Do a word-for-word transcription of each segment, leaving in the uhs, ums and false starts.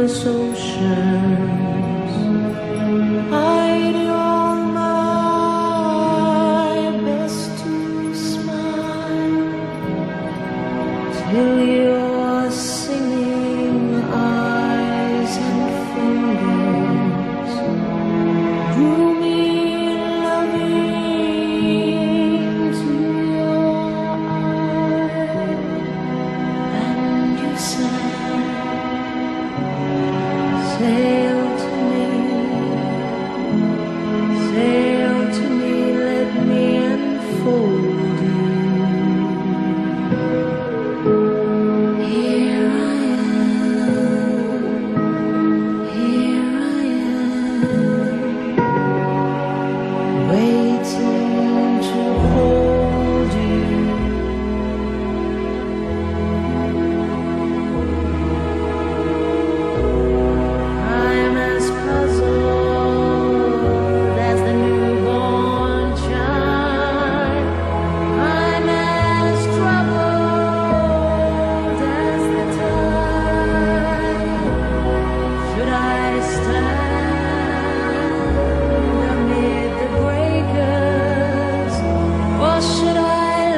endless oceans. I do all my best to smile till you're singing eyes and fingers grew me loving to your eye, and you said, sail to me, sail to me, let me enfold you. Here I am, here I am, waiting to hold you. I'm as puzzled as the newborn child. I'm as troubled as the tide. Should I stand amid the breakers, or should I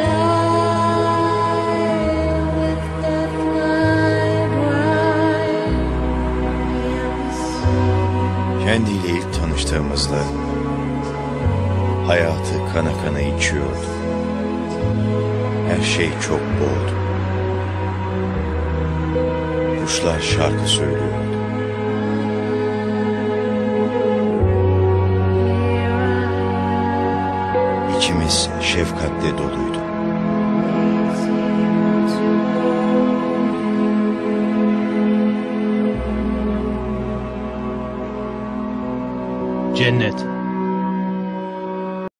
lie with death lie bright? Kendiyle ilk tanıştığımızda hayatı kana kana içiyordu. Her şey çok boldu. Kuşlar şarkı söylüyordu. İçimiz şefkatle doluydu. Cennet.